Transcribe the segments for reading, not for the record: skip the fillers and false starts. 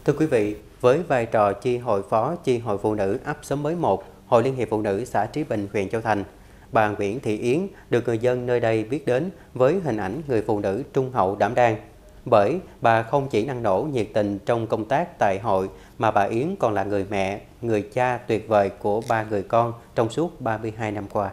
Thưa quý vị, với vai trò chi hội phó chi hội phụ nữ ấp Xóm Mới 1, Hội Liên hiệp Phụ nữ xã Trí Bình, huyện Châu Thành, bà Nguyễn Thị Yến được người dân nơi đây biết đến với hình ảnh người phụ nữ trung hậu đảm đang. Bởi bà không chỉ năng nổ nhiệt tình trong công tác tại hội, mà bà Yến còn là người mẹ, người cha tuyệt vời của 3 người con trong suốt 32 năm qua.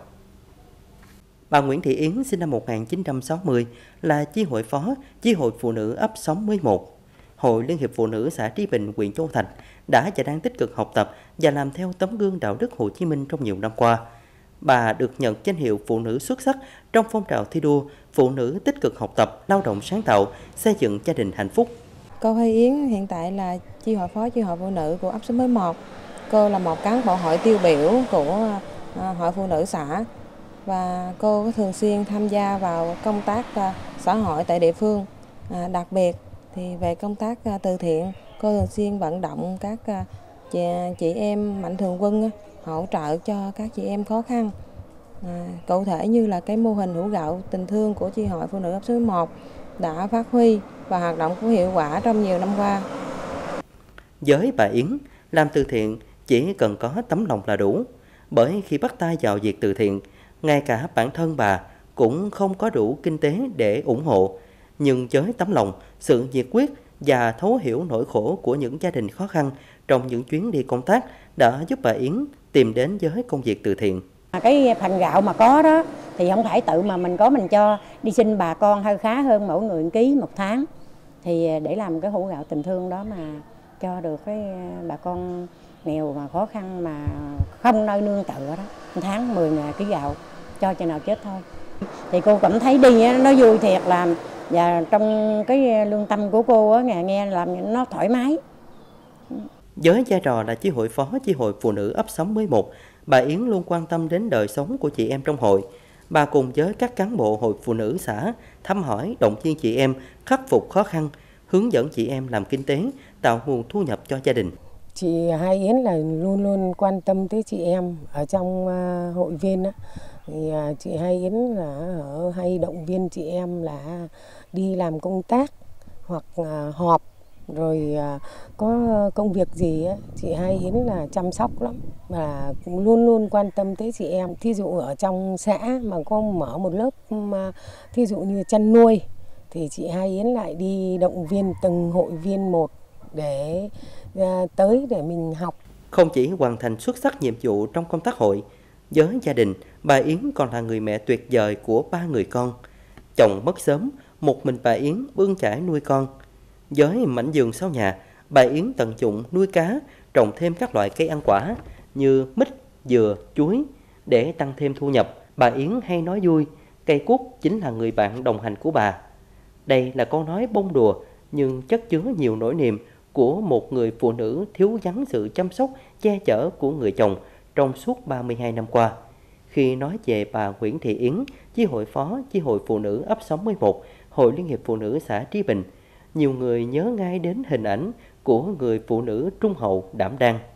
Bà Nguyễn Thị Yến sinh năm 1960, là chi hội phó chi hội phụ nữ ấp Xóm Mới 1, Hội Liên hiệp Phụ nữ xã Trí Bình, huyện Châu Thành, đã và đang tích cực học tập và làm theo tấm gương đạo đức Hồ Chí Minh trong nhiều năm qua. Bà được nhận danh hiệu phụ nữ xuất sắc trong phong trào thi đua phụ nữ tích cực học tập, lao động sáng tạo, xây dựng gia đình hạnh phúc. Cô Huy Yến hiện tại là chi hội phó chi hội phụ nữ của ấp Xóm Mới 1. Cô là một cán bộ hội tiêu biểu của hội phụ nữ xã, và cô có thường xuyên tham gia vào công tác xã hội tại địa phương. Đặc biệt thì về công tác từ thiện, cô thường xuyên vận động các chị em mạnh thường quân hỗ trợ cho các chị em khó khăn. Cụ thể như là cái mô hình hũ gạo tình thương của chi hội phụ nữ ấp Xóm 1 đã phát huy và hoạt động có hiệu quả trong nhiều năm qua. Với bà Yến, làm từ thiện chỉ cần có tấm lòng là đủ. Bởi khi bắt tay vào việc từ thiện, ngay cả bản thân bà cũng không có đủ kinh tế để ủng hộ. Nhưng với tấm lòng, sự nhiệt quyết và thấu hiểu nỗi khổ của những gia đình khó khăn trong những chuyến đi công tác đã giúp bà Yến tìm đến với công việc từ thiện. Cái phần gạo mà có đó thì không phải tự mà mình có mình cho, đi xin bà con hơi khá hơn mỗi người 1 ký một tháng. Thì để làm cái hũ gạo tình thương đó mà cho được cái bà con nghèo mà khó khăn mà không nơi nương tựa đó, 1 tháng 10.000 ký gạo cho nào chết thôi. Thì cô cảm thấy đi nó vui thiệt, làm và trong cái lương tâm của cô nghe làm nó thoải mái. Với vai trò là chi hội phó chi hội phụ nữ ấp Xóm Mới 1, bà Yến luôn quan tâm đến đời sống của chị em trong hội. Bà cùng với các cán bộ hội phụ nữ xã thăm hỏi, động viên chị em khắc phục khó khăn, hướng dẫn chị em làm kinh tế, tạo nguồn thu nhập cho gia đình. Chị Hai Yến là luôn luôn quan tâm tới chị em ở trong hội viên á. Thì chị Hai Yến là hay động viên chị em là đi làm công tác hoặc họp, rồi có công việc gì á, chị Hai Yến là chăm sóc lắm và cũng luôn luôn quan tâm tới chị em. Thí dụ ở trong xã mà có mở một lớp thí dụ như chăn nuôi thì chị Hai Yến lại đi động viên từng hội viên một để tới để mình học. Không chỉ hoàn thành xuất sắc nhiệm vụ trong công tác hội, với gia đình, bà Yến còn là người mẹ tuyệt vời của 3 người con. Chồng mất sớm, một mình bà Yến bươn chải nuôi con. Với mảnh vườn sau nhà, bà Yến tận dụng nuôi cá, trồng thêm các loại cây ăn quả như mít, dừa, chuối để tăng thêm thu nhập. Bà Yến hay nói vui, cây cuốt chính là người bạn đồng hành của bà. Đây là câu nói bông đùa nhưng chất chứa nhiều nỗi niềm của một người phụ nữ thiếu vắng sự chăm sóc, che chở của người chồng trong suốt 32 năm qua. Khi nói về bà Nguyễn Thị Yến, chi hội phó chi hội phụ nữ ấp Xóm Mới 1, Hội Liên hiệp Phụ nữ xã Trí Bình, nhiều người nhớ ngay đến hình ảnh của người phụ nữ trung hậu đảm đang.